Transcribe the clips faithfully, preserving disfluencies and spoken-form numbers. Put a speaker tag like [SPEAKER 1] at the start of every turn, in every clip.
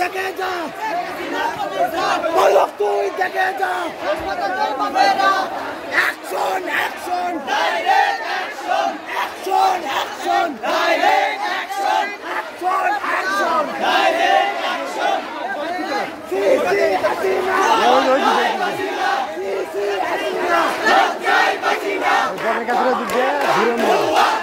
[SPEAKER 1] দেখে যা পলক তুই দেখে যা action action direct action action action direct action action action direct action সিসি হাসিনা সিসি হাসিনা জয় হাসিনা
[SPEAKER 2] জনের কাছে দিকে ঘুরে না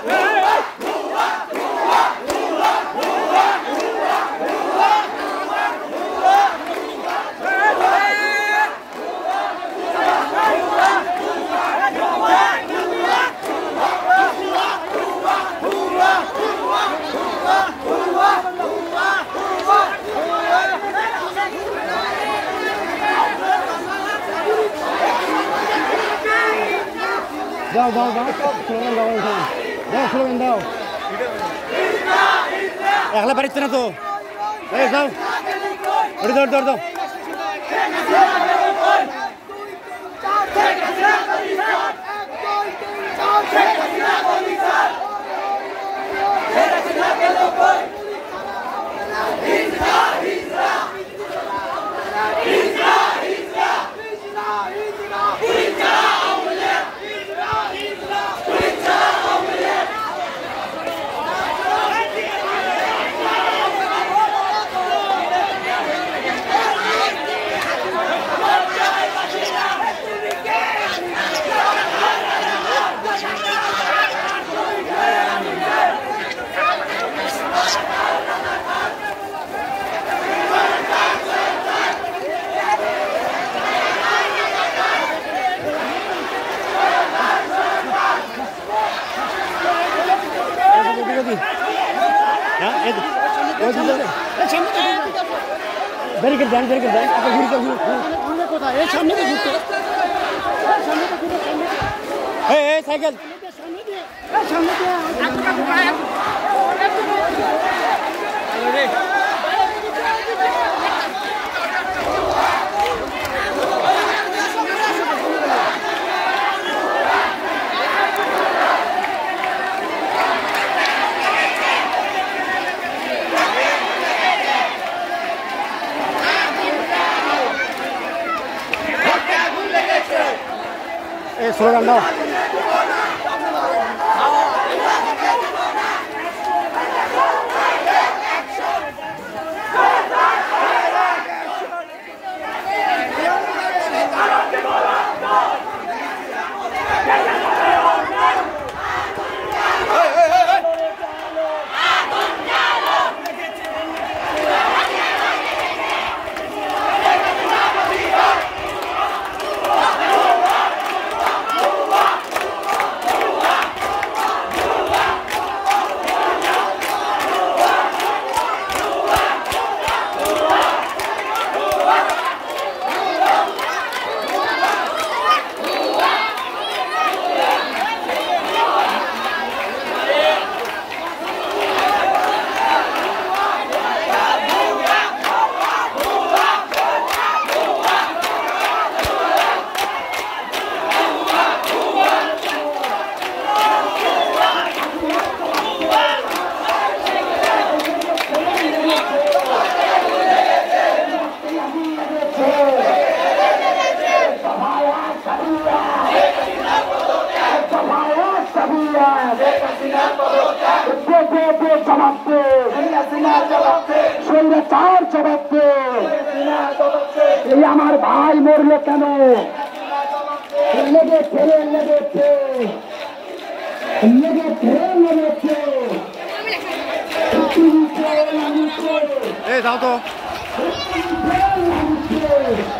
[SPEAKER 2] দাও দাও দাও স্লোগান দাও দাও স্লোগান দাও একলা পারিচ্ছে না তো এই যাও ওরে দৌড় দৌড় দাও ব্যারিকেড দেন ব্যারিকেড দেন আপনি ঘুরতে ঘুরতে কোথায় এই সামনে দিয়ে ঘুরতে সামনে দিয়ে ঘুরতে সামনে এই এই সাইকেল সামনে দিয়ে এই সামনে দিয়ে আরে এই স্লোগান দাও আমার ভাই মরলো কেন লেগে ফেরে লেগেছে লেগে ফেরে লেগেছে এই যাও তো